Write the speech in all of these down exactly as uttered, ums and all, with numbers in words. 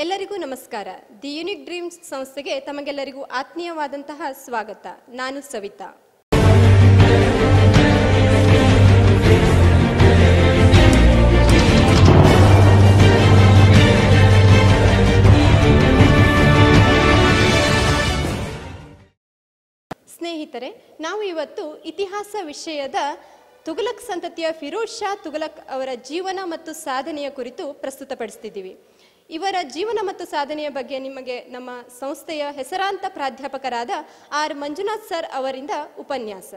ಎಲ್ಲರಿಗೂ ನಮಸ್ಕಾರ. The unique dreams ಸಂಸ್ಥೆಗೆ ತಮಗೆಲ್ಲರಿಗೂ ಆತ್ಮೀಯವಾದಂತಹ ಸ್ವಾಗತ. ನಾನು ಸವಿತಾ. ಸ್ನೇಹಿತರೆ, ನಾವು ಇವತ್ತು ಇತಿಹಾಸ ವಿಷಯದ ತುಘಲಕ್ ಸಂತತಿಯ ಫಿರೋಜ್ ಶಾ ತುಘಲಕ್ ಅವರ ಜೀವನ ಮತ್ತು ಸಾಧನೆಯ ಕುರಿತು ಪ್ರಸ್ತುತಪಡಿಸ್ತಿದ್ದೀವಿ. ಇವರ ಜೀವನ ಮತ್ತು ಸಾಧನೆಯ ಬಗ್ಗೆ ನಿಮಗೆ ನಮ್ಮ ಸಂಸ್ಥೆಯ ಹೆಸರಾಂತ ಪ್ರಾಧ್ಯಾಪಕರಾದ ಆರ್ ಮಂಜುನಾಥ್ ಸರ್ ಅವರಿಂದ ಉಪನ್ಯಾಸ.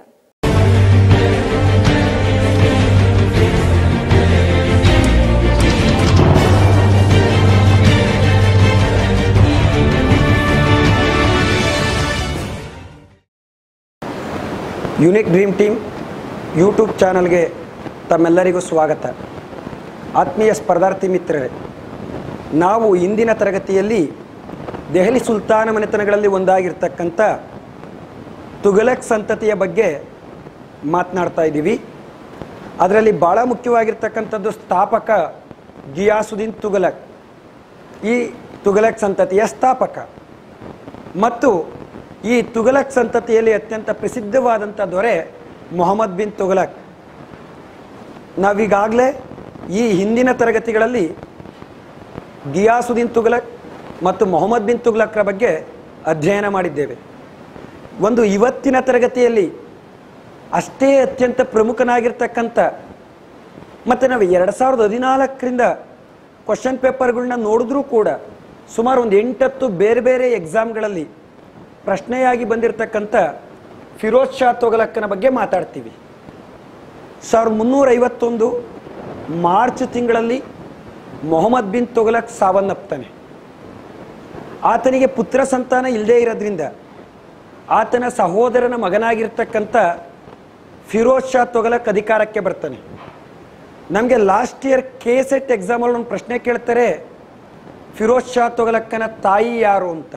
ಯುನಿಕ್ ಡ್ರೀಮ್ ಟೀಮ್ ಯೂಟ್ಯೂಬ್ ಚಾನಲ್ಗೆ ತಮ್ಮೆಲ್ಲರಿಗೂ ಸ್ವಾಗತ. ಆತ್ಮೀಯ ಸ್ಪರ್ಧಾರ್ಥಿ ಮಿತ್ರರೇ, ನಾವು ಇಂದಿನ ತರಗತಿಯಲ್ಲಿ ದೆಹಲಿ ಸುಲ್ತಾನ ಮನೆತನಗಳಲ್ಲಿ ಒಂದಾಗಿರ್ತಕ್ಕಂಥ ತುಘಲಕ್ ಸಂತತಿಯ ಬಗ್ಗೆ ಮಾತನಾಡ್ತಾ ಇದ್ದೀವಿ. ಅದರಲ್ಲಿ ಭಾಳ ಮುಖ್ಯವಾಗಿರ್ತಕ್ಕಂಥದ್ದು ಸ್ಥಾಪಕ ಗಿಯಾಸುದ್ದೀನ್ ತುಘಲಕ್, ಈ ತುಘಲಕ್ ಸಂತತಿಯ ಸ್ಥಾಪಕ. ಮತ್ತು ಈ ತುಘಲಕ್ ಸಂತತಿಯಲ್ಲಿ ಅತ್ಯಂತ ಪ್ರಸಿದ್ಧವಾದಂಥ ದೊರೆ ಮೊಹಮ್ಮದ್ ಬಿನ್ ತುಘಲಕ್. ನಾವೀಗಾಗಲೇ ಈ ಹಿಂದಿನ ತರಗತಿಗಳಲ್ಲಿ ಗಿಯಾಸುದ್ದೀನ್ ತುಘಲಕ್ ಮತ್ತು ಮೊಹಮ್ಮದ್ ಬಿನ್ ತುಘಲಕ್ರ ಬಗ್ಗೆ ಅಧ್ಯಯನ ಮಾಡಿದ್ದೇವೆ. ಒಂದು ಇವತ್ತಿನ ತರಗತಿಯಲ್ಲಿ ಅಷ್ಟೇ ಅತ್ಯಂತ ಪ್ರಮುಖನಾಗಿರ್ತಕ್ಕಂಥ ಮತ್ತು ನಾವು ಎರಡು ಸಾವಿರದ ಹದಿನಾಲ್ಕರಿಂದ ಕ್ವಶನ್ ಪೇಪರ್ಗಳನ್ನ ನೋಡಿದ್ರೂ ಕೂಡ ಸುಮಾರು ಒಂದು ಎಂಟತ್ತು ಬೇರೆ ಬೇರೆ ಎಕ್ಸಾಮ್ಗಳಲ್ಲಿ ಪ್ರಶ್ನೆಯಾಗಿ ಬಂದಿರತಕ್ಕಂಥ ಫಿರೋಜ್ ಶಾ ತುಘಲಕ್ಕನ ಬಗ್ಗೆ ಮಾತಾಡ್ತೀವಿ. ಸಾವಿರದ ಮುನ್ನೂರ ಐವತ್ತೊಂದು ಮಾರ್ಚ್ ತಿಂಗಳಲ್ಲಿ ಮೊಹಮ್ಮದ್ ಬಿನ್ ತುಘಲಕ್ ಸಾವನ್ನಪ್ತಾನೆ. ಆತನಿಗೆ ಪುತ್ರ ಸಂತಾನ ಇಲ್ಲದೇ ಇರೋದ್ರಿಂದ ಆತನ ಸಹೋದರನ ಮಗನಾಗಿರ್ತಕ್ಕಂಥ ಫಿರೋಜ್ ಶಾ ತುಘಲಕ್ ಅಧಿಕಾರಕ್ಕೆ ಬರ್ತಾನೆ. ನಮಗೆ ಲಾಸ್ಟ್ ಇಯರ್ ಕೆ ಸೆಟ್ ಎಕ್ಸಾಮಲ್ಲಿ ಒಂದು ಪ್ರಶ್ನೆ ಕೇಳ್ತಾರೆ, ಫಿರೋಜ್ ಶಾ ತುಘಲಕ್ಕನ ತಾಯಿ ಯಾರು ಅಂತ.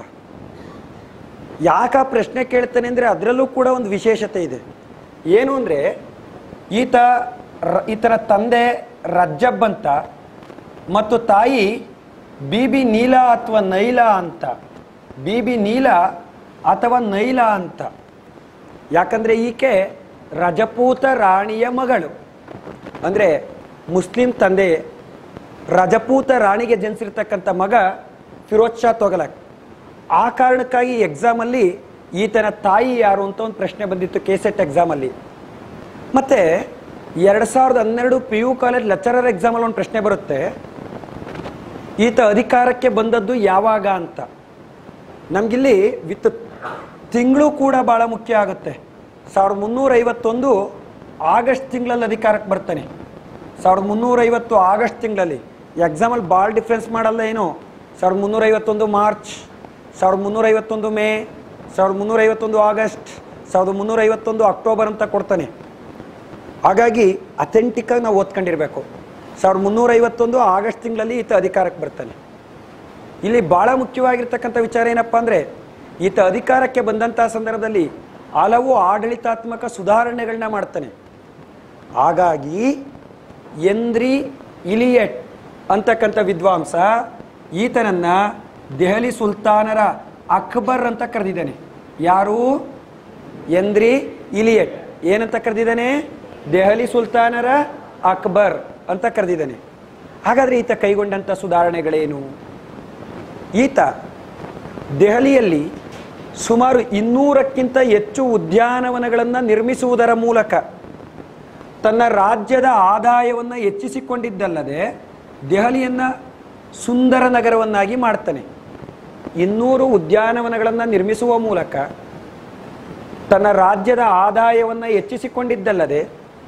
ಯಾಕೆ ಆ ಪ್ರಶ್ನೆ ಕೇಳ್ತಾನೆ ಅಂದರೆ ಅದರಲ್ಲೂ ಕೂಡ ಒಂದು ವಿಶೇಷತೆ ಇದೆ. ಏನು ಅಂದರೆ ಈತ ಈತನ ತಂದೆ ರಜ್ಜಬ್ ಅಂತ ಮತ್ತು ತಾಯಿ ಬೀಬಿ ನೀಲಾ ಅಥವಾ ನೈಲಾ ಅಂತ. ಬೀಬಿ ನೀಲಾ ಅಥವಾ ನೈಲಾ ಅಂತ. ಯಾಕಂದರೆ ಈಕೆ ರಜಪೂತ ರಾಣಿಯ ಮಗಳು. ಅಂದರೆ ಮುಸ್ಲಿಂ ತಂದೆ ರಜಪೂತ ರಾಣಿಗೆ ಜನಿಸಿರ್ತಕ್ಕಂಥ ಮಗ ಫಿರೋಜ್ ಶಾ ತುಘಲಕ್. ಆ ಕಾರಣಕ್ಕಾಗಿ ಎಕ್ಸಾಮಲ್ಲಿ ಈತನ ತಾಯಿ ಯಾರು ಅಂತ ಒಂದು ಪ್ರಶ್ನೆ ಬಂದಿತ್ತು ಕೆ ಸೆಟ್ ಎಕ್ಸಾಮಲ್ಲಿ. ಮತ್ತು ಎರಡು ಸಾವಿರದ ಹನ್ನೆರಡು ಪಿ ಯು ಕಾಲೇಜ್ ಲೆಕ್ಚರರ್ ಎಕ್ಸಾಮಲ್ಲಿ ಒಂದು ಪ್ರಶ್ನೆ ಬರುತ್ತೆ, ಈತ ಅಧಿಕಾರಕ್ಕೆ ಬಂದದ್ದು ಯಾವಾಗ ಅಂತ. ನಮಗಿಲ್ಲಿ ವಿತ್ ತಿಂಗಳು ಕೂಡ ಭಾಳ ಮುಖ್ಯ ಆಗುತ್ತೆ. ಸಾವಿರದ ಮುನ್ನೂರ ಐವತ್ತೊಂದು ಆಗಸ್ಟ್ ತಿಂಗಳಲ್ಲಿ ಅಧಿಕಾರಕ್ಕೆ ಬರ್ತಾನೆ. ಸಾವಿರದ ಮುನ್ನೂರ ಐವತ್ತು ಆಗಸ್ಟ್ ತಿಂಗಳಲ್ಲಿ. ಎಕ್ಸಾಮಲ್ಲಿ ಭಾಳ ಡಿಫ್ರೆನ್ಸ್ ಮಾಡಲ್ಲ ಏನು. ಸಾವಿರದ ಮುನ್ನೂರ ಐವತ್ತೊಂದು ಮಾರ್ಚ್, ಸಾವಿರದ ಮುನ್ನೂರ ಐವತ್ತೊಂದು ಮೇ, ಸಾವಿರದ ಮುನ್ನೂರ ಐವತ್ತೊಂದು ಆಗಸ್ಟ್, ಸಾವಿರದ ಮುನ್ನೂರ ಐವತ್ತೊಂದು ಅಕ್ಟೋಬರ್ ಅಂತ ಕೊಡ್ತಾನೆ. ಹಾಗಾಗಿ ಅಥೆಂಟಿಕ್ಕಾಗಿ ನಾವು ಓದ್ಕೊಂಡಿರಬೇಕು. ಸಾವಿರದ ಮುನ್ನೂರ ಐವತ್ತೊಂದು ಆಗಸ್ಟ್ ತಿಂಗಳಲ್ಲಿ ಈತ ಅಧಿಕಾರಕ್ಕೆ ಬರ್ತಾನೆ. ಇಲ್ಲಿ ಭಾಳ ಮುಖ್ಯವಾಗಿರ್ತಕ್ಕಂಥ ವಿಚಾರ ಏನಪ್ಪ ಅಂದರೆ, ಈತ ಅಧಿಕಾರಕ್ಕೆ ಬಂದಂಥ ಸಂದರ್ಭದಲ್ಲಿ ಹಲವು ಆಡಳಿತಾತ್ಮಕ ಸುಧಾರಣೆಗಳನ್ನ ಮಾಡ್ತಾನೆ. ಹಾಗಾಗಿ ಎಂದ್ರಿ ಇಲಿಯಟ್ ಅಂತಕ್ಕಂಥ ವಿದ್ವಾಂಸ ಈತನನ್ನು ದೆಹಲಿ ಸುಲ್ತಾನರ ಅಕ್ಬರ್ ಅಂತ ಕರೆದಿದ್ದಾನೆ. ಯಾರು? Henry Elliot. ಏನಂತ ಕರೆದಿದ್ದಾನೆ? ದೆಹಲಿ ಸುಲ್ತಾನರ ಅಕ್ಬರ್ ಅಂತ ಕರೆದಿದ್ದಾನೆ. ಹಾಗಾದರೆ ಈತ ಕೈಗೊಂಡಂಥ ಸುಧಾರಣೆಗಳೇನು? ಈತ ದೆಹಲಿಯಲ್ಲಿ ಸುಮಾರು ಇನ್ನೂರಕ್ಕಿಂತ ಹೆಚ್ಚು ಉದ್ಯಾನವನಗಳನ್ನು ನಿರ್ಮಿಸುವುದರ ಮೂಲಕ ತನ್ನ ರಾಜ್ಯದ ಆದಾಯವನ್ನು ಹೆಚ್ಚಿಸಿಕೊಂಡಿದ್ದಲ್ಲದೆ ದೆಹಲಿಯನ್ನು ಸುಂದರ ನಗರವನ್ನಾಗಿ ಮಾಡ್ತಾನೆ. ಇನ್ನೂರು ಉದ್ಯಾನವನಗಳನ್ನು ನಿರ್ಮಿಸುವ ಮೂಲಕ ತನ್ನ ರಾಜ್ಯದ ಆದಾಯವನ್ನು ಹೆಚ್ಚಿಸಿಕೊಂಡಿದ್ದಲ್ಲದೆ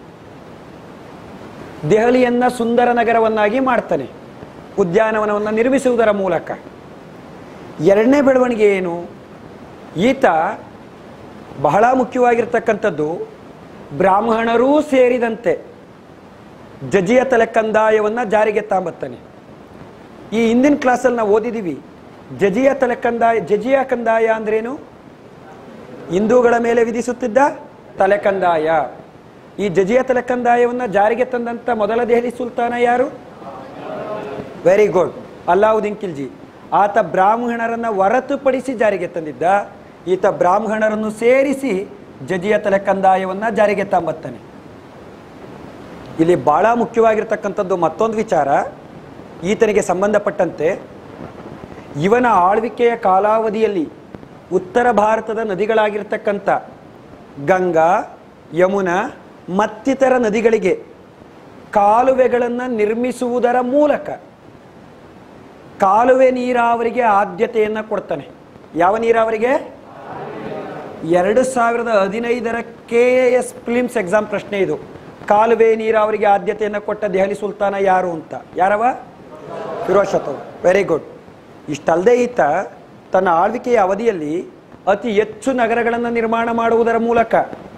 ದೆಹಲಿಯನ್ನು ಸುಂದರ ನಗರವನ್ನಾಗಿ ಮಾಡ್ತಾನೆ ಉದ್ಯಾನವನವನ್ನು ನಿರ್ಮಿಸುವುದರ ಮೂಲಕ. ಎರಡನೇ ಬೆಳವಣಿಗೆ ಏನು? ಈತ ಬಹಳ ಮುಖ್ಯವಾಗಿರ್ತಕ್ಕಂಥದ್ದು ಬ್ರಾಹ್ಮಣರೂ ಸೇರಿದಂತೆ ಜಜಿಯಾ ತಲೆ ಕಂದಾಯವನ್ನು ಜಾರಿಗೆ ತಾಂಬತ್ತಾನೆ. ಈ ಹಿಂದಿನ ಕ್ಲಾಸಲ್ಲಿ ನಾವು ಓದಿದ್ದೀವಿ ಜಜಿಯಾ ತಲೆ ಕಂದಾಯ. ಜಜಿಯಾ ಕಂದಾಯ ಅಂದ್ರೇನು? ಹಿಂದೂಗಳ ಮೇಲೆ ವಿಧಿಸುತ್ತಿದ್ದ ತಲೆ ಕಂದಾಯ. ಈ ಜಜಿಯಾ ತಲೆ ಕಂದಾಯವನ್ನು ಜಾರಿಗೆ ತಂದಂಥ ಮೊದಲ ದೆಹಲಿ ಸುಲ್ತಾನ ಯಾರು? Very good, Alauddin Khilji. ಆತ ಬ್ರಾಹ್ಮಣರನ್ನು ಹೊರತುಪಡಿಸಿ ಜಾರಿಗೆ ತಂದಿದ್ದ. ಈತ ಬ್ರಾಹ್ಮಣರನ್ನು ಸೇರಿಸಿ ಜಜಿಯ ತಲೆ ಕಂದಾಯವನ್ನು ಜಾರಿಗೆ ತಂಬತ್ತಾನೆ. ಇಲ್ಲಿ ಬಹಳ ಮುಖ್ಯವಾಗಿರ್ತಕ್ಕಂಥದ್ದು ಮತ್ತೊಂದು ವಿಚಾರ ಈತನಿಗೆ ಸಂಬಂಧಪಟ್ಟಂತೆ, ಇವನ ಆಳ್ವಿಕೆಯ ಕಾಲಾವಧಿಯಲ್ಲಿ ಉತ್ತರ ಭಾರತದ ನದಿಗಳಾಗಿರ್ತಕ್ಕಂಥ ಗಂಗಾ, ಯಮುನಾ ಮತ್ತಿತರ ನದಿಗಳಿಗೆ ಕಾಲುವೆಗಳನ್ನು ನಿರ್ಮಿಸುವುದರ ಮೂಲಕ ಕಾಲುವೆ ನೀರಾವರಿಗೆ ಆದ್ಯತೆಯನ್ನು ಕೊಡ್ತಾನೆ. ಯಾವ ನೀರಾವರಿಗೆ? ಎರಡು ಸಾವಿರದ ಹದಿನೈದರ KAS prelims exam ಪ್ರಶ್ನೆ ಇದು. ಕಾಲುವೆ ನೀರಾವರಿಗೆ ಆದ್ಯತೆಯನ್ನು ಕೊಟ್ಟ ದೆಹಲಿ ಸುಲ್ತಾನ ಯಾರು ಅಂತ. ಯಾರವ? ಫಿರೋಜ್ ಶಾ. Very good. ಇಷ್ಟಲ್ಲದೆ ಈತ ತನ್ನ ಆಳ್ವಿಕೆಯ ಅವಧಿಯಲ್ಲಿ ಅತಿ ಹೆಚ್ಚು ನಗರಗಳನ್ನು ನಿರ್ಮಾಣ ಮಾಡುವುದರ ಮೂಲಕ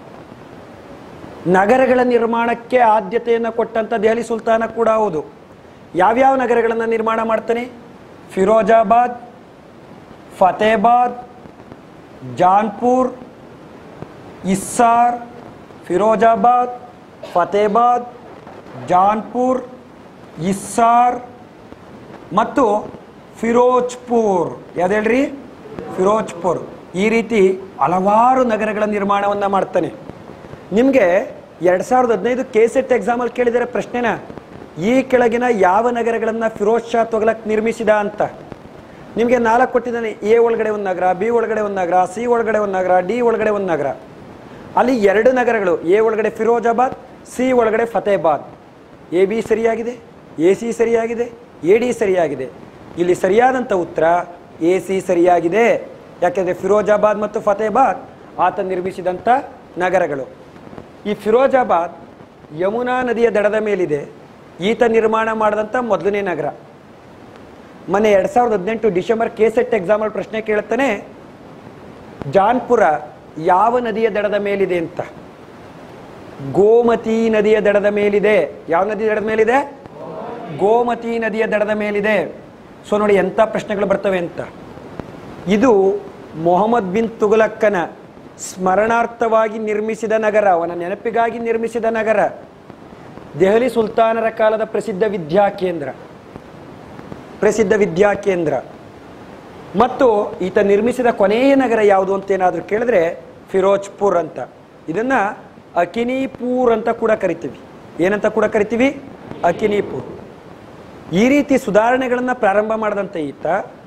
ನಗರಗಳ ನಿರ್ಮಾಣಕ್ಕೆ ಆದ್ಯತೆಯನ್ನು ಕೊಟ್ಟಂಥ ದೆಹಲಿ ಸುಲ್ತಾನ ಕೂಡ ಹೌದು. ಯಾವ್ಯಾವ ನಗರಗಳನ್ನು ನಿರ್ಮಾಣ ಮಾಡ್ತಾನೆ? ಫಿರೋಜಾಬಾದ್, ಫತೇಬಾದ್, ಜಾನ್ಪುರ್, ಇಸ್ಸಾರ್, ಫಿರೋಜಾಬಾದ್, ಫತೇಬಾದ್, ಜಾನ್ಪುರ್, ಇಸ್ಸಾರ್ ಮತ್ತು ಫಿರೋಜ್ಪುರ್. ಯಾವ್ದು ಹೇಳ್ರಿ? ಫಿರೋಜ್ಪುರ್. ಈ ರೀತಿ ಹಲವಾರು ನಗರಗಳ ನಿರ್ಮಾಣವನ್ನು ಮಾಡ್ತಾನೆ. ನಿಮಗೆ ಎರಡು ಸಾವಿರದ ಹದಿನೈದು ಕೆ ಸೆಟ್ ಎಕ್ಸಾಮಲ್ಲಿ ಕೇಳಿದರೆ ಪ್ರಶ್ನೆನ, ಈ ಕೆಳಗಿನ ಯಾವ ನಗರಗಳನ್ನು ಫಿರೋಜ್ ಶಾ ತುಘಲಕ್ ನಿರ್ಮಿಸಿದ ಅಂತ. ನಿಮಗೆ ನಾಲ್ಕು ಕೊಟ್ಟಿದ್ದಾನೆ. ಎ ಒಳಗಡೆ ಒಂದು ನಗರ, ಬಿ ಒಳಗಡೆ ಒಂದು ನಗರ, ಸಿ ಒಳಗಡೆ ಒಂದು ನಗರ, ಡಿ ಒಳಗಡೆ ಒಂದು ನಗರ. ಅಲ್ಲಿ ಎರಡು ನಗರಗಳು, ಎ ಒಳಗಡೆ ಫಿರೋಜಾಬಾದ್, ಸಿ ಒಳಗಡೆ ಫತೇಬಾದ್. ಎ ಬಿ ಸರಿಯಾಗಿದೆ, ಎ ಸಿ ಸರಿಯಾಗಿದೆ, ಎ ಡಿ ಸರಿಯಾಗಿದೆ. ಇಲ್ಲಿ ಸರಿಯಾದಂಥ ಉತ್ತರ ಎ ಸಿ ಸರಿಯಾಗಿದೆ. ಯಾಕೆಂದರೆ ಫಿರೋಜಾಬಾದ್ ಮತ್ತು ಫತೇಬಾದ್ ಆತ ನಿರ್ಮಿಸಿದಂಥ ನಗರಗಳು. ಈ ಫಿರೋಜಾಬಾದ್ ಯಮುನಾ ನದಿಯ ದಡದ ಮೇಲಿದೆ. ಈತ ನಿರ್ಮಾಣ ಮಾಡಿದಂಥ ಮೊದಲನೇ ನಗರ. ಮೊನ್ನೆ ಎರಡು ಸಾವಿರದ ಹದಿನೆಂಟು ಡಿಸೆಂಬರ್ ಕೆ ಸೆಟ್ ಎಕ್ಸಾಮಲ್ಲಿ ಪ್ರಶ್ನೆ ಕೇಳುತ್ತಾನೆ, ಜಾನ್ಪುರ ಯಾವ ನದಿಯ ದಡದ ಮೇಲಿದೆ ಅಂತ. ಗೋಮತಿ ನದಿಯ ದಡದ ಮೇಲಿದೆ. ಯಾವ ನದಿಯ ದಡದ ಮೇಲಿದೆ? ಗೋಮತಿ ನದಿಯ ದಡದ ಮೇಲಿದೆ. ಸೊ ನೋಡಿ ಎಂಥ ಪ್ರಶ್ನೆಗಳು ಬರ್ತವೆ ಅಂತ. ಇದು ಮೊಹಮ್ಮದ್ ಬಿನ್ ತುಘಲಕ್ಕನ ಸ್ಮರಣಾರ್ಥವಾಗಿ ನಿರ್ಮಿಸಿದ ನಗರ, ಅವನ ನೆನಪಿಗಾಗಿ ನಿರ್ಮಿಸಿದ ನಗರ. ದೆಹಲಿ ಸುಲ್ತಾನರ ಕಾಲದ ಪ್ರಸಿದ್ಧ ವಿದ್ಯಾ ಕೇಂದ್ರ ಪ್ರಸಿದ್ಧ ವಿದ್ಯಾ ಕೇಂದ್ರ ಮತ್ತು ಈತ ನಿರ್ಮಿಸಿದ ಕೊನೆಯ ನಗರ ಯಾವುದು ಅಂತ ಏನಾದರೂ ಕೇಳಿದ್ರೆ ಫಿರೋಜ್ಪುರ್ ಅಂತ. ಇದನ್ನ ಅಕಿನಿಪುರ್ ಅಂತ ಕೂಡ ಕರಿತೀವಿ. ಏನಂತ ಕೂಡ ಕರಿತೀವಿ? ಅಕಿನಿಪುರ್. ಈ ರೀತಿ ಸುಧಾರಣೆಗಳನ್ನು ಪ್ರಾರಂಭ ಮಾಡಿದಂಥ ಈತ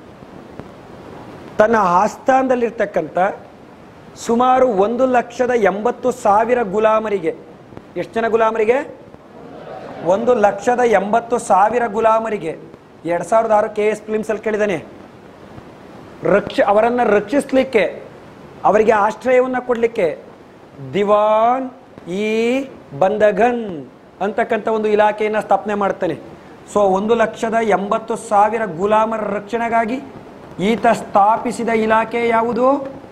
ತನ್ನ ಆಸ್ಥಾನದಲ್ಲಿರ್ತಕ್ಕಂಥ ಸುಮಾರು ಒಂದು ಲಕ್ಷದ ಎಂಬತ್ತು ಸಾವಿರ ಗುಲಾಮರಿಗೆ, ಎಷ್ಟು ಜನ ಗುಲಾಮರಿಗೆ? ಒಂದು ಲಕ್ಷದ ಎಂಬತ್ತು ಸಾವಿರ ಗುಲಾಮರಿಗೆ ಎರಡು ಸಾವಿರದ ಆರು ಕೆ ಎಸ್ ಫಿಲಿಮ್ಸಲ್ಲಿ ಕೇಳಿದ್ದಾನೆ. ರಕ್ಷ ಅವರನ್ನು ರಕ್ಷಿಸಲಿಕ್ಕೆ, ಅವರಿಗೆ ಆಶ್ರಯವನ್ನು ಕೊಡಲಿಕ್ಕೆ ದಿವಾನ್ ಇ ಬಂದಗನ್ ಅಂತಕ್ಕಂಥ ಒಂದು ಇಲಾಖೆಯನ್ನು ಸ್ಥಾಪನೆ ಮಾಡ್ತಾನೆ. ಸೊ ಒಂದು ಲಕ್ಷದ ಎಂಬತ್ತು ಸಾವಿರ ಗುಲಾಮರ ರಕ್ಷಣೆಗಾಗಿ ಈತ ಸ್ಥಾಪಿಸಿದ ಇಲಾಖೆ ಯಾವುದು?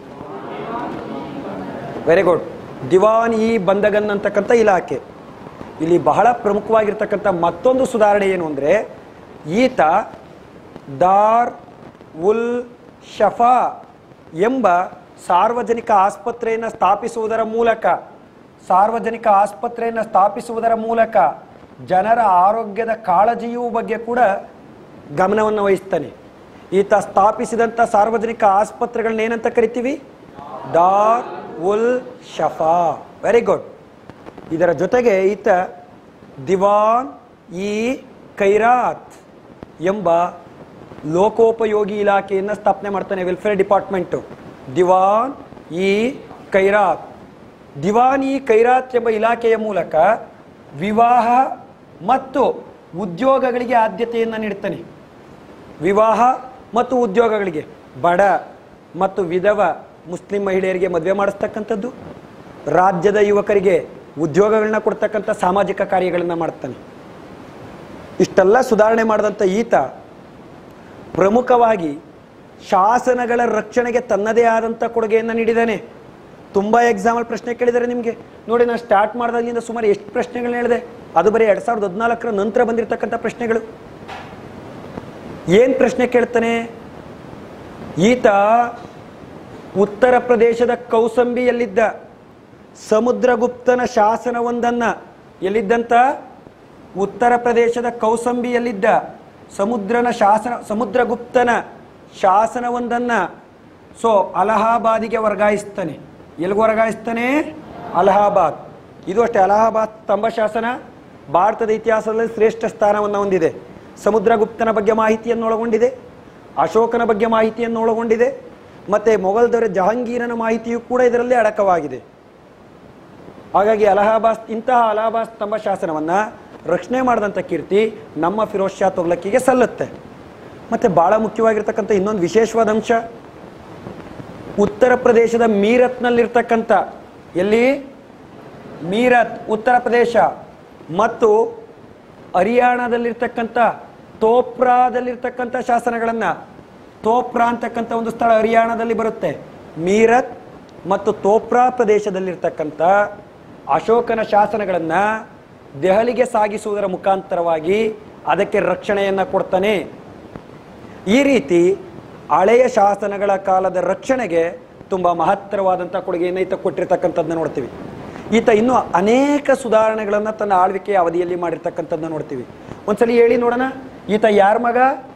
Very good. ದಿವಾನ್ ಇ ಬಂದಗನ್ ಅಂತಕ್ಕಂಥ ಇಲಾಖೆ. ಇಲ್ಲಿ ಬಹಳ ಪ್ರಮುಖವಾಗಿರ್ತಕ್ಕಂಥ ಮತ್ತೊಂದು ಸುಧಾರಣೆ ಏನು ಅಂದರೆ, ಈತ ದಾರ್ ಉಲ್ ಶಫಾ ಎಂಬ ಸಾರ್ವಜನಿಕ ಆಸ್ಪತ್ರೆಯನ್ನು ಸ್ಥಾಪಿಸುವುದರ ಮೂಲಕ ಸಾರ್ವಜನಿಕ ಆಸ್ಪತ್ರೆಯನ್ನು ಸ್ಥಾಪಿಸುವುದರ ಮೂಲಕ ಜನರ ಆರೋಗ್ಯದ ಕಾಳಜಿಯೂ ಬಗ್ಗೆ ಕೂಡ ಗಮನವನ್ನು ವಹಿಸ್ತಾನೆ. ಈತ ಸ್ಥಾಪಿಸಿದಂಥ ಸಾರ್ವಜನಿಕ ಆಸ್ಪತ್ರೆಗಳನ್ನ ಏನಂತ ಕರಿತೀವಿ? ದಾರ್ ಉಲ್ ಶಫಾ. Very good. ಇದರ ಜೊತೆಗೆ ಈತ ದಿವಾನ್ ಇ ಖೈರಾತ್ ಎಂಬ ಲೋಕೋಪಯೋಗಿ ಇಲಾಖೆಯನ್ನು ಸ್ಥಾಪನೆ ಮಾಡ್ತಾನೆ, ವೆಲ್ಫೇರ್ ಡಿಪಾರ್ಟ್ಮೆಂಟು. ದಿವಾನ್ ಇ ಖೈರಾತ್. ದಿವಾನ್ ಇ ಖೈರಾತ್ ಎಂಬ ಇಲಾಖೆಯ ಮೂಲಕ ವಿವಾಹ ಮತ್ತು ಉದ್ಯೋಗಗಳಿಗೆ ಆದ್ಯತೆಯನ್ನು ನೀಡ್ತಾನೆ. ವಿವಾಹ ಮತ್ತು ಉದ್ಯೋಗಗಳಿಗೆ, ಬಡ ಮತ್ತು ವಿಧವ ಮುಸ್ಲಿಂ ಮಹಿಳೆಯರಿಗೆ ಮದುವೆ ಮಾಡಿಸ್ತಕ್ಕಂಥದ್ದು, ರಾಜ್ಯದ ಯುವಕರಿಗೆ ಉದ್ಯೋಗಗಳನ್ನ ಕೊಡ್ತಕ್ಕಂಥ ಸಾಮಾಜಿಕ ಕಾರ್ಯಗಳನ್ನು ಮಾಡ್ತಾನೆ. ಇಷ್ಟೆಲ್ಲ ಸುಧಾರಣೆ ಮಾಡಿದಂಥ ಈತ ಪ್ರಮುಖವಾಗಿ ಶಾಸನಗಳ ರಕ್ಷಣೆಗೆ ತನ್ನದೇ ಆದಂಥ ಕೊಡುಗೆಯನ್ನು ನೀಡಿದ್ದಾನೆ. ತುಂಬ ಎಕ್ಸಾಮಲ್ ಪ್ರಶ್ನೆ ಕೇಳಿದ್ದಾರೆ ನಿಮಗೆ. ನೋಡಿ, ನಾನು ಸ್ಟಾರ್ಟ್ ಮಾಡಿದಾಗಲಿಂದ ಸುಮಾರು ಎಷ್ಟು ಪ್ರಶ್ನೆಗಳನ್ನ ಹೇಳಿದೆ, ಅದು ಬರೀ ಎರಡು ಸಾವಿರದ ಹದಿನಾಲ್ಕರ ನಂತರ ಬಂದಿರತಕ್ಕಂಥ ಪ್ರಶ್ನೆಗಳು. ಏನು ಪ್ರಶ್ನೆ ಕೇಳ್ತಾನೆ? ಈತ ಉತ್ತರ ಪ್ರದೇಶದ ಕೌಸಂಬಿಯಲ್ಲಿದ್ದ ಸಮುದ್ರಗುಪ್ತನ ಶಾಸನವೊಂದನ್ನು, ಎಲ್ಲಿದ್ದಂಥ? ಉತ್ತರ ಪ್ರದೇಶದ ಕೌಸಂಬಿಯಲ್ಲಿದ್ದ ಸಮುದ್ರನ ಶಾಸನ ಸಮುದ್ರಗುಪ್ತನ ಶಾಸನವೊಂದನ್ನು ಸೊ ಅಲಹಾಬಾದಿಗೆ ವರ್ಗಾಯಿಸ್ತಾನೆ. ಎಲ್ಲಿಗೆ ವರ್ಗಾಯಿಸ್ತಾನೆ? ಅಲಹಾಬಾದ್. ಇದು ಅಷ್ಟೇ, ಅಲಹಾಬಾದ್ ಸ್ತಂಭ ಶಾಸನ ಭಾರತದ ಇತಿಹಾಸದಲ್ಲಿ ಶ್ರೇಷ್ಠ ಸ್ಥಾನವನ್ನು ಹೊಂದಿದೆ. ಸಮುದ್ರಗುಪ್ತನ ಬಗ್ಗೆ ಮಾಹಿತಿಯನ್ನು ಒಳಗೊಂಡಿದೆ, ಅಶೋಕನ ಬಗ್ಗೆ ಮಾಹಿತಿಯನ್ನು ಒಳಗೊಂಡಿದೆ, ಮತ್ತು ಮೊಘಲ್ ದೊರೆ ಜಹಾಂಗೀರನ ಮಾಹಿತಿಯೂ ಕೂಡ ಇದರಲ್ಲಿ ಅಡಕವಾಗಿದೆ. ಹಾಗಾಗಿ ಅಲಹಾಬಾದ್ ಇಂತಹ ಅಲಹಾಬಾದ್ ಸ್ತಂಭ ಶಾಸನವನ್ನು ರಕ್ಷಣೆ ಮಾಡಿದಂಥ ಕೀರ್ತಿ ನಮ್ಮ ಫಿರೋಜ್ ಶಾ ತುಘಲಕ್ಕಿಗೆ ಸಲ್ಲುತ್ತೆ. ಮತ್ತು ಭಾಳ ಮುಖ್ಯವಾಗಿರ್ತಕ್ಕಂಥ ಇನ್ನೊಂದು ವಿಶೇಷವಾದ ಅಂಶ, ಉತ್ತರ ಪ್ರದೇಶದ ಮೀರತ್ನಲ್ಲಿರ್ತಕ್ಕಂಥ, ಎಲ್ಲಿ? ಮೀರತ್ ಉತ್ತರ ಪ್ರದೇಶ, ಮತ್ತು ಹರಿಯಾಣದಲ್ಲಿರ್ತಕ್ಕಂಥ ತೋಪ್ರಾದಲ್ಲಿರ್ತಕ್ಕಂಥ ಶಾಸನಗಳನ್ನು, ತೋಪ್ರಾ ಅಂತಕ್ಕಂಥ ಒಂದು ಸ್ಥಳ ಹರಿಯಾಣದಲ್ಲಿ ಬರುತ್ತೆ, ಮೀರತ್ ಮತ್ತು ತೋಪ್ರಾ ಪ್ರದೇಶದಲ್ಲಿರ್ತಕ್ಕಂಥ ಅಶೋಕನ ಶಾಸನಗಳನ್ನು ದೆಹಲಿಗೆ ಸಾಗಿಸುವುದರ ಮುಖಾಂತರವಾಗಿ ಅದಕ್ಕೆ ರಕ್ಷಣೆಯನ್ನು ಕೊಡ್ತಾನೆ. ಈ ರೀತಿ ಹಳೆಯ ಶಾಸನಗಳ ಕಾಲದ ರಕ್ಷಣೆಗೆ ತುಂಬ ಮಹತ್ತರವಾದಂಥ ಕೊಡುಗೆಯನ್ನು ಈತ ಕೊಟ್ಟಿರ್ತಕ್ಕಂಥದ್ದನ್ನ ನೋಡ್ತೀವಿ. ಈತ ಇನ್ನೂ ಅನೇಕ ಸುಧಾರಣೆಗಳನ್ನು ತನ್ನ ಆಳ್ವಿಕೆಯ ಅವಧಿಯಲ್ಲಿ ಮಾಡಿರ್ತಕ್ಕಂಥದ್ದನ್ನ ನೋಡ್ತೀವಿ. ಒಂದ್ಸಲಿ ಹೇಳಿ ನೋಡೋಣ, ಈತ ಯಾರ ಮಗ?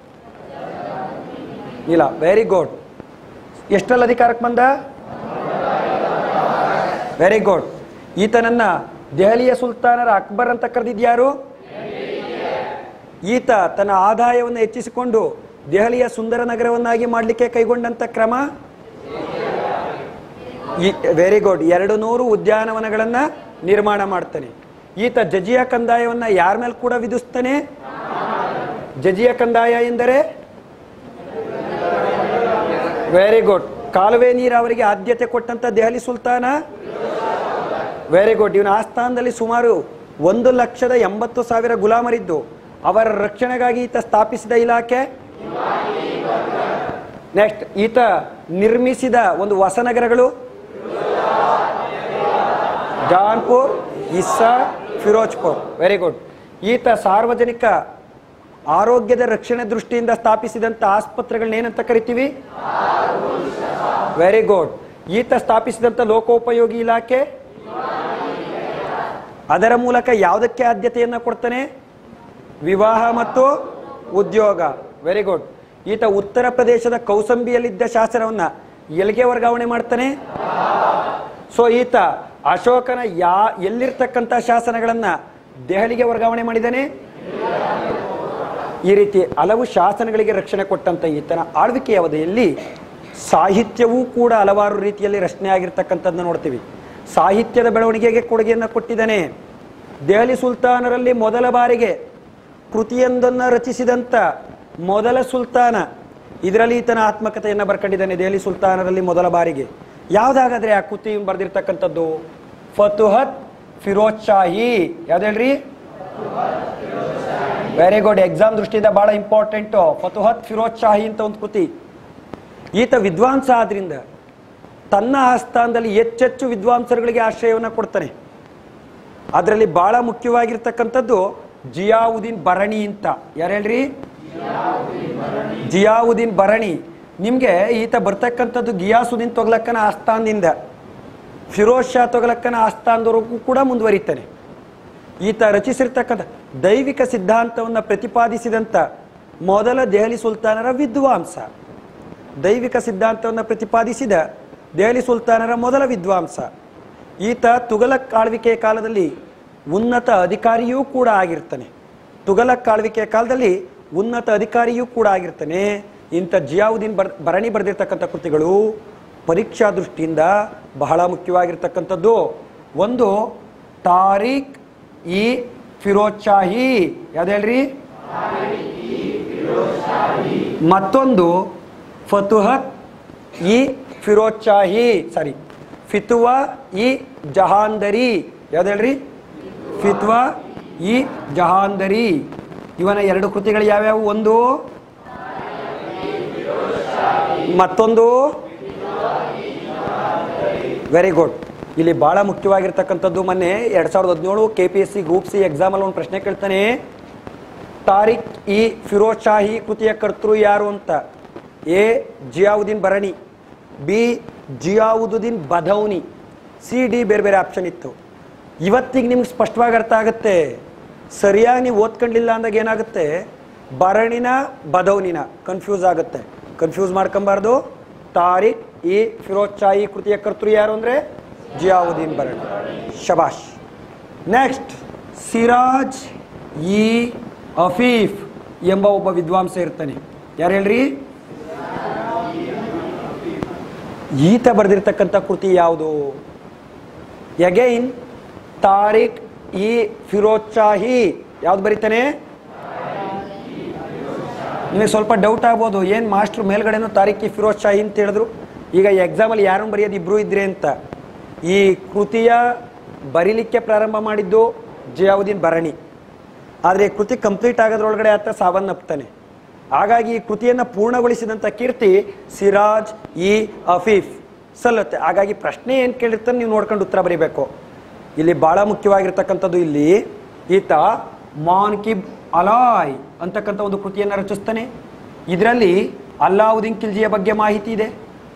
ಇಲ್ಲ, ವೆರಿ ಗುಡ್. ಎಷ್ಟರಲ್ಲಿ ಅಧಿಕಾರಕ್ಕೆ ಬಂದ? Very good. ಈತನನ್ನ ದೆಹಲಿಯ ಸುಲ್ತಾನರ ಅಕ್ಬರ್ ಅಂತ ಕರೆದಿದ್ಯಾರು? ಈತ ತನ್ನ ಆದಾಯವನ್ನು ಹೆಚ್ಚಿಸಿಕೊಂಡು ದೆಹಲಿಯ ಸುಂದರ ನಗರವನ್ನಾಗಿ ಮಾಡಲಿಕ್ಕೆ ಕೈಗೊಂಡಂಥ ಕ್ರಮ? Very good. ಎರಡು ನೂರು ಉದ್ಯಾನವನಗಳನ್ನು ನಿರ್ಮಾಣ ಮಾಡ್ತಾನೆ. ಈತ ಜಜಿಯಾ ಕಂದಾಯವನ್ನು ಯಾರ ಮೇಲೆ ಕೂಡ ವಿಧಿಸ್ತಾನೆ? ಜಜಿಯಾ ಕಂದಾಯ ಎಂದರೆ ವೆರಿ ಗುಡ್, ಕಾಲುವೆ ನೀರಾವರಿಗೆ ಆದ್ಯತೆ ಕೊಟ್ಟಂತ ದೆಹಲಿ ಸುಲ್ತಾನ. Very good. ಇವನ ಆಸ್ಥಾನದಲ್ಲಿ ಸುಮಾರು ಒಂದು ಲಕ್ಷದ ಎಂಬತ್ತು ಸಾವಿರ ಗುಲಾಮರಿದ್ದು ಅವರ ರಕ್ಷಣೆಗಾಗಿ ಈತ ಸ್ಥಾಪಿಸಿದ ಇಲಾಖೆ. ನೆಕ್ಸ್ಟ್, ಈತ ನಿರ್ಮಿಸಿದ ಒಂದು ಹೊಸ ನಗರಗಳು ಜಾನ್ಪುರ್, ಇಸ್ಸಾ, ಫಿರೋಜ್ಪುರ್. Very good. ಈತ ಸಾರ್ವಜನಿಕ ಆರೋಗ್ಯದ ರಕ್ಷಣೆ ದೃಷ್ಟಿಯಿಂದ ಸ್ಥಾಪಿಸಿದಂಥ ಆಸ್ಪತ್ರೆಗಳನ್ನ ಏನಂತ ಕರಿತೀವಿ? Very good. ಈತ ಸ್ಥಾಪಿಸಿದಂಥ ಲೋಕೋಪಯೋಗಿ ಇಲಾಖೆ, ಅದರ ಮೂಲಕ ಯಾವುದಕ್ಕೆ ಆದ್ಯತೆಯನ್ನು ಕೊಡ್ತಾನೆ? ವಿವಾಹ ಮತ್ತು ಉದ್ಯೋಗ. Very good. ಈತ ಉತ್ತರ ಪ್ರದೇಶದ ಕೌಸಂಬಿಯಲ್ಲಿದ್ದ ಶಾಸನವನ್ನು ಎಲ್ಲಿಗೆ ವರ್ಗಾವಣೆ ಮಾಡ್ತಾನೆ? ಸೊ ಈತ ಅಶೋಕನ ಯಾ ಎಲ್ಲಿರ್ತಕ್ಕಂಥ ಶಾಸನಗಳನ್ನು ದೆಹಲಿಗೆ ವರ್ಗಾವಣೆ ಮಾಡಿದ್ದಾನೆ. ಈ ರೀತಿ ಹಲವು ಶಾಸನಗಳಿಗೆ ರಕ್ಷಣೆ ಕೊಟ್ಟಂಥ ಈತನ ಆಳ್ವಿಕೆಯ ಅವಧಿಯಲ್ಲಿ ಸಾಹಿತ್ಯವೂ ಕೂಡ ಹಲವಾರು ರೀತಿಯಲ್ಲಿ ರಚನೆ ಆಗಿರ್ತಕ್ಕಂಥದ್ದನ್ನ ನೋಡ್ತೀವಿ. ಸಾಹಿತ್ಯದ ಬೆಳವಣಿಗೆಗೆ ಕೊಡುಗೆಯನ್ನು ಕೊಟ್ಟಿದ್ದಾನೆ. ದೆಹಲಿ ಸುಲ್ತಾನರಲ್ಲಿ ಮೊದಲ ಬಾರಿಗೆ ಕೃತಿಯೊಂದನ್ನು ರಚಿಸಿದಂಥ ಮೊದಲ ಸುಲ್ತಾನ, ಇದರಲ್ಲಿ ಈತನ ಆತ್ಮಕಥೆಯನ್ನು ಬರ್ಕೊಂಡಿದ್ದಾನೆ. ದೆಹಲಿ ಸುಲ್ತಾನರಲ್ಲಿ ಮೊದಲ ಬಾರಿಗೆ ಯಾವುದಾಗಾದ್ರೆ ಆ ಕೃತಿ ಬರೆದಿರ್ತಕ್ಕಂಥದ್ದು? ಫತುಹತ್ ಫಿರೋಜ್ ಶಾಹಿ. ಯಾವ್ದು ಹೇಳ್ರಿ? Very good. ಎಕ್ಸಾಮ್ ದೃಷ್ಟಿಯಿಂದ ಬಹಳ ಇಂಪಾರ್ಟೆಂಟು. ಫತುಹತ್ ಫಿರೋಜ್ ಶಾಹಿ ಅಂತ ಒಂದು ಕೃತಿ. ಈತ ವಿದ್ವಾಂಸ ಆದ್ರಿಂದ ತನ್ನ ಆಸ್ಥಾನದಲ್ಲಿ ಹೆಚ್ಚೆಚ್ಚು ವಿದ್ವಾಂಸರುಗಳಿಗೆ ಆಶ್ರಯವನ್ನು ಕೊಡ್ತಾನೆ. ಅದರಲ್ಲಿ ಬಹಳ ಮುಖ್ಯವಾಗಿರ್ತಕ್ಕಂಥದ್ದು ಜಿಯಾವುದ್ದೀನ್ ಬರಣಿ ಅಂತ. ಯಾರು ಹೇಳ್ರಿ? ಜಿಯಾವುದ್ದೀನ್ ಬರಣಿ. ನಿಮಗೆ ಈತ ಬರ್ತಕ್ಕಂಥದ್ದು ಗಿಯಾಸುದ್ದೀನ್ ತೊಗಲಕ್ಕನ ಆಸ್ಥಾನದಿಂದ ಫಿರೋಜ್ ಶಾ ತೊಗಲಕ್ಕನ ಆಸ್ಥಾನದವರೆಗೂ ಕೂಡ ಮುಂದುವರಿತಾನೆ. ಈತ ರಚಿಸಿರ್ತಕ್ಕಂಥ ದೈವಿಕ ಸಿದ್ಧಾಂತವನ್ನು ಪ್ರತಿಪಾದಿಸಿದಂಥ ಮೊದಲ ದೆಹಲಿ ಸುಲ್ತಾನರ ವಿದ್ವಾಂಸ. ದೈವಿಕ ಸಿದ್ಧಾಂತವನ್ನು ಪ್ರತಿಪಾದಿಸಿದ ದೆಹಲಿ ಸುಲ್ತಾನರ ಮೊದಲ ವಿದ್ವಾಂಸ. ಈತ ತುಘಲಕ್ ಆಳ್ವಿಕೆಯ ಕಾಲದಲ್ಲಿ ಉನ್ನತ ಅಧಿಕಾರಿಯೂ ಕೂಡ ಆಗಿರ್ತಾನೆ. ತುಘಲಕ್ ಆಳ್ವಿಕೆಯ ಕಾಲದಲ್ಲಿ ಉನ್ನತ ಅಧಿಕಾರಿಯೂ ಕೂಡ ಆಗಿರ್ತಾನೆ. ಇಂಥ ಜಿಯಾವುದ್ದೀನ್ ಬರ್ ಬರಣಿ ಬರೆದಿರ್ತಕ್ಕಂಥ ಕೃತಿಗಳು ಪರೀಕ್ಷಾ ದೃಷ್ಟಿಯಿಂದ ಬಹಳ ಮುಖ್ಯವಾಗಿರ್ತಕ್ಕಂಥದ್ದು. ಒಂದು ತಾರೀಖ್ ಇ ಫಿರೋಜ್ ಶಾಹಿ. ಯಾವ್ದು ಹೇಳ್ರಿ? ಮತ್ತೊಂದು ಫತುಹತ್ ಇ ಫಿರೋಜ್ ಶಾಹಿ, ಸಾರಿ ಫಿತುವಾ ಇ ಜಹಾಂದರಿ. ಯಾವ್ದು ಹೇಳ್ರಿ? ಫಿತುವಾ ಇ ಜಹಾಂದರಿ. ಇವನ ಎರಡು ಕೃತಿಗಳು ಯಾವ್ಯಾವು? ಒಂದು ಮತ್ತೊಂದು ವೆರಿ ಗುಡ್. ಇಲ್ಲಿ ಬಹಳ ಮುಖ್ಯವಾಗಿರ್ತಕ್ಕಂಥದ್ದು, ಮೊನ್ನೆ ಎರಡ್ ಸಾವಿರದ ಹದಿನೇಳು KPSC group C ಎಕ್ಸಾಮಲ್ಲಿ ಒಂದು ಪ್ರಶ್ನೆ ಕೇಳ್ತಾನೆ. ತಾರಿಕ್ ಇ ಫಿರೋಜ್ ಶಾಹಿ ಕೃತಿಯ ಕರ್ತೃ ಯಾರು ಅಂತ. A Ziauddin Barani, B Ziauddin Badauni, C D ಬೇರೆ ಬೇರೆ ಆಪ್ಷನ್ ಇತ್ತು. ಇವತ್ತಿಗೆ ನಿಮ್ಗೆ ಸ್ಪಷ್ಟವಾಗಿ ಅರ್ಥ ಆಗುತ್ತೆ. ಸರಿಯಾಗಿ ನೀವು ಓದ್ಕೊಂಡಿಲ್ಲ ಅಂದಾಗ ಏನಾಗುತ್ತೆ, ಬರಣಿನ ಬಧೌನಿನ ಕನ್ಫ್ಯೂಸ್ ಆಗುತ್ತೆ. ಕನ್ಫ್ಯೂಸ್ ಮಾಡ್ಕೊಂಬಾರ್ದು. ತಾರಿಕ್ ಇ ಫಿರೋಜ್ ಶಾಹಿ ಕೃತಿಯ ಕರ್ತೃ ಯಾರು ಅಂದರೆ ಜಿಯಾವುದ್ದೀನ್ ಬರಣಿ. ಶಬಾಷ್. ನೆಕ್ಸ್ಟ್, ಸಿರಾಜ್ ಇ ಅಫೀಫ್ ಎಂಬ ಒಬ್ಬ ವಿದ್ವಾಂಸ ಇರ್ತಾನೆ. ಯಾರು ಹೇಳ್ರಿ? ಈತ ಬರೆದಿರ್ತಕ್ಕಂಥ ಕೃತಿ ಯಾವುದು? ಎಗೈನ್ ತಾರಿಕ್ ಇ ಫಿರೋಜ್ ಶಾಹಿ ಯಾವ್ದು ಬರೀತಾನೆ? ನಿಮಗೆ ಸ್ವಲ್ಪ ಡೌಟ್ ಆಗ್ಬೋದು, ಏನು ಮಾಸ್ಟ್ರು ಮೇಲ್ಗಡೆನೂ ತಾರಿಕ್ ಇ ಫಿರೋಜ್ ಶಾಹಿ ಅಂತ ಹೇಳಿದ್ರು, ಈಗ ಎಕ್ಸಾಮಲ್ಲಿ ಯಾರನ್ನು ಬರೆಯೋದು ಇಬ್ಬರು ಇದ್ರೆ ಅಂತ. ಈ ಕೃತಿಯ ಬರೀಲಿಕ್ಕೆ ಪ್ರಾರಂಭ ಮಾಡಿದ್ದು ಜಿಯಾವುದ್ದೀನ್ ಬರಣಿ, ಆದರೆ ಕೃತಿ ಕಂಪ್ಲೀಟ್ ಆಗೋದ್ರೊಳಗಡೆ ಆತ ಸಾವನ್ನಪ್ತಾನೆ. ಹಾಗಾಗಿ ಈ ಕೃತಿಯನ್ನು ಪೂರ್ಣಗೊಳಿಸಿದಂಥ ಕೀರ್ತಿ ಸಿರಾಜ್ ಇ ಅಫೀಫ್ ಸಲ್ಲುತ್ತೆ. ಹಾಗಾಗಿ ಪ್ರಶ್ನೆ ಏನು ಕೇಳಿರ್ತಾನೆ ನೀವು ನೋಡ್ಕೊಂಡು ಉತ್ತರ ಬರೀಬೇಕು. ಇಲ್ಲಿ ಭಾಳ ಮುಖ್ಯವಾಗಿರ್ತಕ್ಕಂಥದ್ದು, ಇಲ್ಲಿ ಈತ ಮಾನ್ಕಿಬ್ ಅಲಾಯ್ ಅಂತಕ್ಕಂಥ ಒಂದು ಕೃತಿಯನ್ನು ರಚಿಸ್ತಾನೆ. ಇದರಲ್ಲಿ ಅಲ್ಲಾವುದ್ದೀನ್ ಖಿಲ್ಜಿಯ ಬಗ್ಗೆ ಮಾಹಿತಿ ಇದೆ.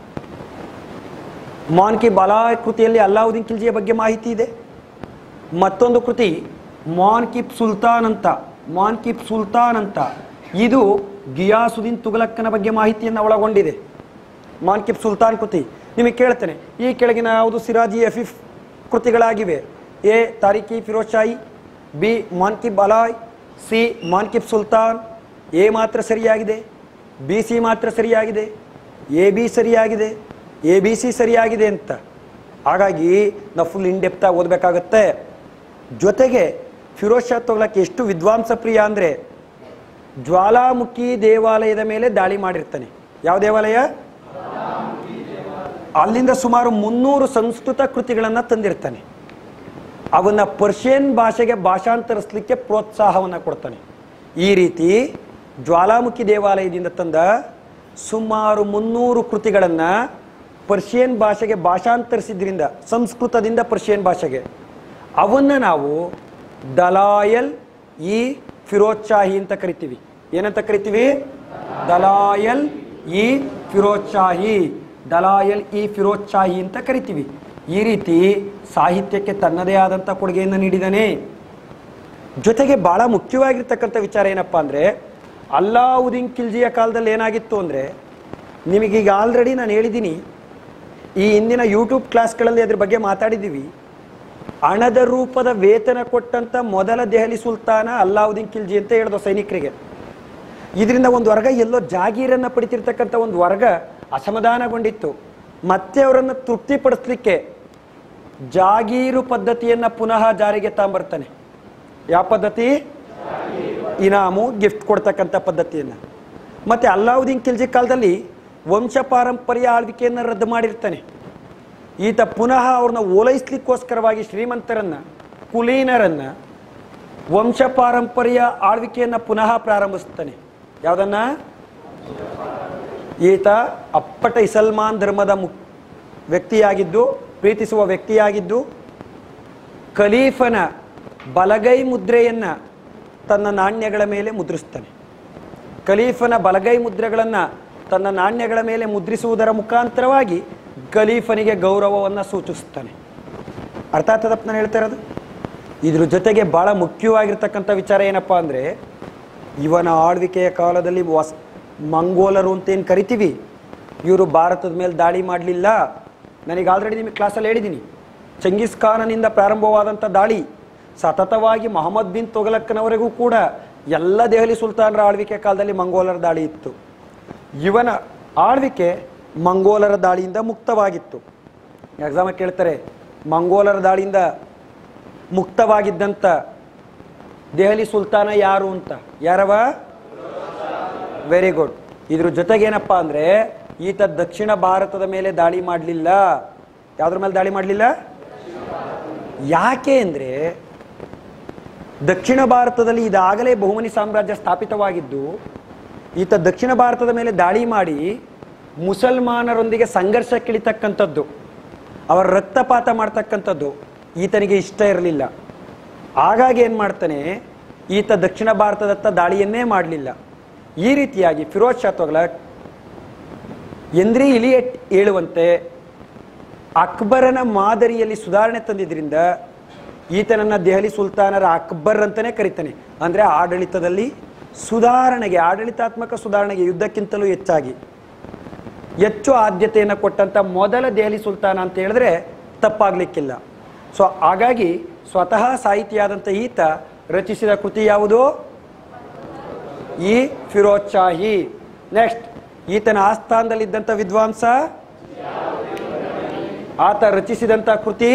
ಮಾನ್ಕಿಬ್ ಅಲಾಯ್ ಕೃತಿಯಲ್ಲಿ ಅಲ್ಲಾವುದ್ದೀನ್ ಖಿಲ್ಜಿಯ ಬಗ್ಗೆ ಮಾಹಿತಿ ಇದೆ. ಮತ್ತೊಂದು ಕೃತಿ ಮಾನ್ಕಿಬ್ ಸುಲ್ತಾನ್ ಅಂತ, ಮಾನ್ಕಿಬ್ ಸುಲ್ತಾನ್ ಅಂತ, ಇದು ಗಿಯಾಸುದ್ದೀನ್ ತುಘಲಕ್ಕನ ಬಗ್ಗೆ ಮಾಹಿತಿಯನ್ನು ಒಳಗೊಂಡಿದೆ. ಮಾನ್ಕಿಬ್ ಸುಲ್ತಾನ್ ಕೃತಿ ನಿಮಗೆ ಕೇಳ್ತೇನೆ, ಈ ಕೆಳಗಿನ ಯಾವುದು ಸಿರಾಜಿ ಅಫೀಫ್ ಕೃತಿಗಳಾಗಿವೆ? A Tarikh i Firoz Shahi, B Manaqib Alai, C Manaqib Sultan. A ಮಾತ್ರ ಸರಿಯಾಗಿದೆ, ಬಿ ಸಿ ಮಾತ್ರ ಸರಿಯಾಗಿದೆ, ಎ ಬಿ ಸರಿಯಾಗಿದೆ, ಎ ಬಿ ಸಿ ಸರಿಯಾಗಿದೆ ಅಂತ. ಹಾಗಾಗಿ ನಾವು ಫುಲ್ ಇನ್ ಡೆಪ್ತಾಗಿ ಓದಬೇಕಾಗತ್ತೆ. ಜೊತೆಗೆ ಫಿರೋಜ್ ಶಾ ತುಘಲಕ್ ಎಷ್ಟು ವಿದ್ವಾಂಸ ಪ್ರಿಯ ಅಂದರೆ ಜ್ವಾಲಾಮುಖಿ ದೇವಾಲಯದ ಮೇಲೆ ದಾಳಿ ಮಾಡಿರ್ತಾನೆ. ಯಾವ ದೇವಾಲಯ? ಅಲ್ಲಿಂದ ಸುಮಾರು ಮುನ್ನೂರು ಸಂಸ್ಕೃತ ಕೃತಿಗಳನ್ನು ತಂದಿರ್ತಾನೆ. ಅವನ್ನ ಪರ್ಷಿಯನ್ ಭಾಷೆಗೆ ಭಾಷಾಂತರಿಸಲಿಕ್ಕೆ ಪ್ರೋತ್ಸಾಹವನ್ನು ಕೊಡ್ತಾನೆ. ಈ ರೀತಿ ಜ್ವಾಲಾಮುಖಿ ದೇವಾಲಯದಿಂದ ತಂದ ಸುಮಾರು ಮುನ್ನೂರು ಕೃತಿಗಳನ್ನು ಪರ್ಷಿಯನ್ ಭಾಷೆಗೆ ಭಾಷಾಂತರಿಸಿದ್ರಿಂದ, ಸಂಸ್ಕೃತದಿಂದ ಪರ್ಷಿಯನ್ ಭಾಷೆಗೆ, ಅವನ್ನು ನಾವು ದಲಾಯಲ್ ಇ ಫಿರೋಜ್ ಶಾಹಿ ಅಂತ ಕರಿತೀವಿ. ಏನಂತ ಕರಿತೀವಿ? ದಲಾಯಲ್ ಇ ಫಿರೋಜ್ ಶಾಹಿ, ದಲಾಯಲ್ ಇ ಫಿರೋಜ್ ಶಾಹಿ ಅಂತ ಕರಿತೀವಿ. ಈ ರೀತಿ ಸಾಹಿತ್ಯಕ್ಕೆ ತನ್ನದೇ ಆದಂಥ ಕೊಡುಗೆಯನ್ನು ನೀಡಿದ್ದಾನೆ. ಜೊತೆಗೆ ಭಾಳ ಮುಖ್ಯವಾಗಿರ್ತಕ್ಕಂಥ ವಿಚಾರ ಏನಪ್ಪ ಅಂದರೆ, ಅಲ್ಲಾವುದ್ದೀನ್ ಖಿಲ್ಜಿಯ ಕಾಲದಲ್ಲಿ ಏನಾಗಿತ್ತು ಅಂದರೆ, ನಿಮಗೀಗ ಆಲ್ರೆಡಿ ನಾನು ಹೇಳಿದ್ದೀನಿ, ಈ ಇಂದಿನ ಯೂಟ್ಯೂಬ್ ಕ್ಲಾಸ್ಗಳಲ್ಲಿ ಅದ್ರ ಬಗ್ಗೆ ಮಾತಾಡಿದ್ದೀವಿ. ಹಣದ ರೂಪದ ವೇತನ ಕೊಟ್ಟಂಥ ಮೊದಲ ದೆಹಲಿ ಸುಲ್ತಾನ ಅಲ್ಲಾವುದ್ದೀನ್ ಖಿಲ್ಜಿ ಅಂತ ಹೇಳಿದ ಸೈನಿಕರಿಗೆ. ಇದರಿಂದ ಒಂದು ವರ್ಗ ಎಲ್ಲೋ ಜಾಗೀರನ್ನು ಪಡಿತಿರ್ತಕ್ಕಂಥ ಒಂದು ವರ್ಗ ಅಸಮಾಧಾನಗೊಂಡಿತ್ತು. ಮತ್ತೆ ಅವರನ್ನು ತೃಪ್ತಿಪಡಿಸ್ಲಿಕ್ಕೆ ಜಾಗೀರು ಪದ್ಧತಿಯನ್ನು ಪುನಃ ಜಾರಿಗೆ ತಗೊಂಬರ್ತಾನೆ. ಯಾವ ಪದ್ಧತಿ? ಇನಾಮು, ಗಿಫ್ಟ್ ಕೊಡ್ತಕ್ಕಂಥ ಪದ್ಧತಿಯನ್ನು. ಮತ್ತು ಅಲ್ಲಾವುದ್ದೀನ್ ಖಿಲ್ಜಿ ಕಾಲದಲ್ಲಿ ವಂಶ ಪಾರಂಪರ್ಯ ಆಳ್ವಿಕೆಯನ್ನು ರದ್ದು ಮಾಡಿರ್ತಾನೆ. ಈತ ಪುನಃ ಅವ್ರನ್ನ ಓಲೈಸ್ಲಿಕ್ಕೋಸ್ಕರವಾಗಿ ಶ್ರೀಮಂತರನ್ನು, ಕುಲೀನರನ್ನು, ವಂಶ ಪಾರಂಪರ್ಯ ಆಳ್ವಿಕೆಯನ್ನು ಪುನಃ ಪ್ರಾರಂಭಿಸ್ತಾನೆ. ಯಾವುದನ್ನು? ಈತ ಅಪ್ಪಟ ಇಸಲ್ಮಾನ್ ಧರ್ಮದ ಮುಕ್ ವ್ಯಕ್ತಿಯಾಗಿದ್ದು, ಪ್ರೀತಿಸುವ ವ್ಯಕ್ತಿಯಾಗಿದ್ದು, ಖಲೀಫನ ಬಲಗೈ ಮುದ್ರೆಯನ್ನು ತನ್ನ ನಾಣ್ಯಗಳ ಮೇಲೆ ಮುದ್ರಿಸ್ತಾನೆ. ಖಲೀಫನ ಬಲಗೈ ಮುದ್ರೆಗಳನ್ನು ತನ್ನ ನಾಣ್ಯಗಳ ಮೇಲೆ ಮುದ್ರಿಸುವುದರ ಮುಖಾಂತರವಾಗಿ ಖಲೀಫನಿಗೆ ಗೌರವವನ್ನು ಸೂಚಿಸ್ತಾನೆ. ಅರ್ಥ ಆಗ್ತದಪ್ಪ ನಾನು ಹೇಳ್ತಾ ಇರೋದು? ಇದ್ರ ಜೊತೆಗೆ ಭಾಳ ಮುಖ್ಯವಾಗಿರ್ತಕ್ಕಂಥ ವಿಚಾರ ಏನಪ್ಪ ಅಂದರೆ, ಇವನ ಆಳ್ವಿಕೆಯ ಕಾಲದಲ್ಲಿ ವಸ್ ಮಂಗೋಲರು ಅಂತೇನು ಕರಿತೀವಿ, ಇವರು ಭಾರತದ ಮೇಲೆ ದಾಳಿ ಮಾಡಲಿಲ್ಲ. ನನಗೆ ಆಲ್ರೆಡಿ ನಿಮಗೆ ಕ್ಲಾಸಲ್ಲಿ ಹೇಳಿದ್ದೀನಿ, ಚಂಗೀಸ್ ಖಾನನಿಂದ ಪ್ರಾರಂಭವಾದಂಥ ದಾಳಿ ಸತತವಾಗಿ ಮೊಹಮ್ಮದ್ ಬಿನ್ ತುಘಲಕ್ನವರೆಗೂ ಕೂಡ ಎಲ್ಲ ದೆಹಲಿ ಸುಲ್ತಾನರ ಆಳ್ವಿಕೆ ಕಾಲದಲ್ಲಿ ಮಂಗೋಲರ ದಾಳಿ ಇತ್ತು. ಇವನ ಆಳ್ವಿಕೆ ಮಂಗೋಲರ ದಾಳಿಯಿಂದ ಮುಕ್ತವಾಗಿತ್ತು. ಎಕ್ಸಾಮ್ ಕೇಳ್ತಾರೆ, ಮಂಗೋಲರ ದಾಳಿಯಿಂದ ಮುಕ್ತವಾಗಿದ್ದಂಥ ದೆಹಲಿ ಸುಲ್ತಾನ ಯಾರು ಅಂತ. ಯಾರವ? Very good. ಇದ್ರ ಜೊತೆಗೇನಪ್ಪ ಅಂದರೆ, ಈತ ದಕ್ಷಿಣ ಭಾರತದ ಮೇಲೆ ದಾಳಿ ಮಾಡಲಿಲ್ಲ. ಯಾವುದ್ರ ಮೇಲೆ ದಾಳಿ ಮಾಡಲಿಲ್ಲ? ಯಾಕೆ ಅಂದರೆ, ದಕ್ಷಿಣ ಭಾರತದಲ್ಲಿ ಇದಾಗಲೇ ಬಹುಮನಿ ಸಾಮ್ರಾಜ್ಯ ಸ್ಥಾಪಿತವಾಗಿದ್ದು, ಈತ ದಕ್ಷಿಣ ಭಾರತದ ಮೇಲೆ ದಾಳಿ ಮಾಡಿ ಮುಸಲ್ಮಾನರೊಂದಿಗೆ ಸಂಘರ್ಷಕ್ಕಿಳಿತಕ್ಕಂಥದ್ದು, ಅವರ ರಕ್ತಪಾತ ಮಾಡ್ತಕ್ಕಂಥದ್ದು ಈತನಿಗೆ ಇಷ್ಟ ಇರಲಿಲ್ಲ. ಹಾಗಾಗಿ ಏನು ಮಾಡ್ತಾನೆ, ಈತ ದಕ್ಷಿಣ ಭಾರತದತ್ತ ದಾಳಿಯನ್ನೇ ಮಾಡಲಿಲ್ಲ. ಈ ರೀತಿಯಾಗಿ ಫಿರೋಜ್ ಶಾ ತುಘಲಕ್ ಎಂದ್ರಿ ಇಲಿಯಟ್ ಹೇಳುವಂತೆ ಅಕ್ಬರನ ಮಾದರಿಯಲ್ಲಿ ಸುಧಾರಣೆ ತಂದಿದ್ದರಿಂದ ಈತನನ್ನು ದೆಹಲಿ ಸುಲ್ತಾನರ ಅಕ್ಬರ್ ಅಂತಲೇ ಕರೀತಾನೆ. ಅಂದರೆ ಆಡಳಿತದಲ್ಲಿ ಸುಧಾರಣೆಗೆ, ಆಡಳಿತಾತ್ಮಕ ಸುಧಾರಣೆಗೆ ಯುದ್ಧಕ್ಕಿಂತಲೂ ಹೆಚ್ಚಾಗಿ ಹೆಚ್ಚು ಆದ್ಯತೆಯನ್ನು ಕೊಟ್ಟಂಥ ಮೊದಲ ದೆಹಲಿ ಸುಲ್ತಾನ ಅಂತ ಹೇಳಿದ್ರೆ ತಪ್ಪಾಗಲಿಕ್ಕಿಲ್ಲ. ಸೊ ಹಾಗಾಗಿ ಸ್ವತಃ ಸಾಹಿತಿಯಾದಂಥ ಈತ ರಚಿಸಿದ ಕೃತಿ ಯಾವುದು? ಈ ಫಿರೋಜ್ ಶಾಹಿ. ನೆಕ್ಸ್ಟ್, ಈತನ ಆಸ್ಥಾನದಲ್ಲಿದ್ದಂಥ ವಿದ್ವಾಂಸ, ಆತ ರಚಿಸಿದಂಥ ಕೃತಿ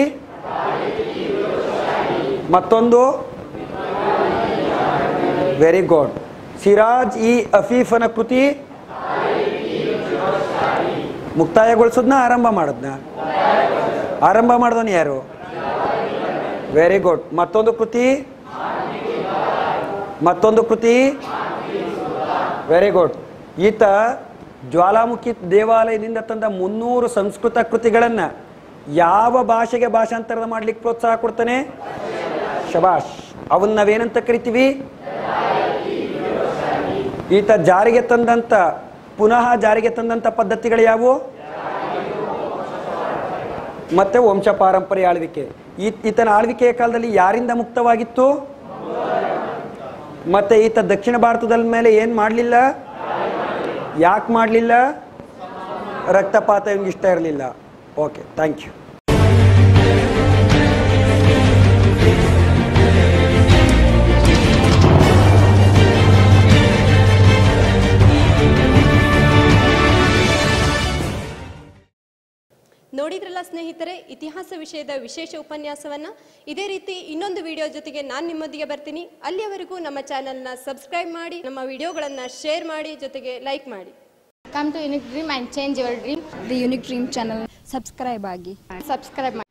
ಮತ್ತೊಂದು. Very good. ಸಿರಾಜ್ ಇ ಅಫೀಫನ ಕೃತಿ ಮುಕ್ತಾಯಗೊಳಿಸೋದ್ನ ಆರಂಭ ಮಾಡೋದ್ನ? ಆರಂಭ ಮಾಡಿದವನು ಯಾರು? Very good. ಮತ್ತೊಂದು ಕೃತಿ ಮತ್ತೊಂದು ಕೃತಿ ವೆರಿ ಗುಡ್. ಈತ ಜ್ವಾಲಾಮುಖಿ ದೇವಾಲಯದಿಂದ ತಂದ ಮುನ್ನೂರು ಸಂಸ್ಕೃತ ಕೃತಿಗಳನ್ನು ಯಾವ ಭಾಷೆಗೆ ಭಾಷಾಂತರ ಮಾಡ್ಲಿಕ್ಕೆ ಪ್ರೋತ್ಸಾಹ ಕೊಡ್ತಾನೆ? ಶಬಾಷ್. ಅವನ್ನ ನಾವೇನಂತ ಕರಿತೀವಿ? ಈತ ಜಾರಿಗೆ ತಂದಂಥ ಪುನಃ ಜಾರಿಗೆ ತಂದಂಥ ಪದ್ಧತಿಗಳು ಯಾವುವು? ಮತ್ತೆ ವಂಶ ಪಾರಂಪರ್ಯ ಆಳ್ವಿಕೆ. ಈ ಈತನ ಆಳ್ವಿಕೆಯ ಕಾಲದಲ್ಲಿ ಯಾರಿಂದ ಮುಕ್ತವಾಗಿತ್ತು? ಮತ್ತೆ ಈತ ದಕ್ಷಿಣ ಭಾರತದ ಮೇಲೆ ಏನು ಮಾಡಲಿಲ್ಲ? ಯಾಕೆ ಮಾಡಲಿಲ್ಲ? ರಕ್ತಪಾತ ಇವ್ನಿಗೆ ಇಷ್ಟ ಇರಲಿಲ್ಲ. Okay, thank you. ನೋಡಿದ್ರಲ್ಲ ಸ್ನೇಹಿತರೆ, ಇತಿಹಾಸ ವಿಷಯದ ವಿಶೇಷ ಉಪನ್ಯಾಸವನ್ನು. ಇದೇ ರೀತಿ ಇನ್ನೊಂದು ವಿಡಿಯೋ ಜೊತೆಗೆ ನಾನು ನಿಮ್ಮೊಂದಿಗೆ ಬರ್ತೀನಿ. ಅಲ್ಲಿಯವರೆಗೂ ನಮ್ಮ ಚಾನಲ್ನ ಸಬ್ಸ್ಕ್ರೈಬ್ ಮಾಡಿ, ನಮ್ಮ ವಿಡಿಯೋಗಳನ್ನು ಶೇರ್ ಮಾಡಿ, ಜೊತೆಗೆ ಲೈಕ್ ಮಾಡಿ. Come to Unique Dream and change your dream. The Unique Dream channel. Subscribe agi. Subscribe.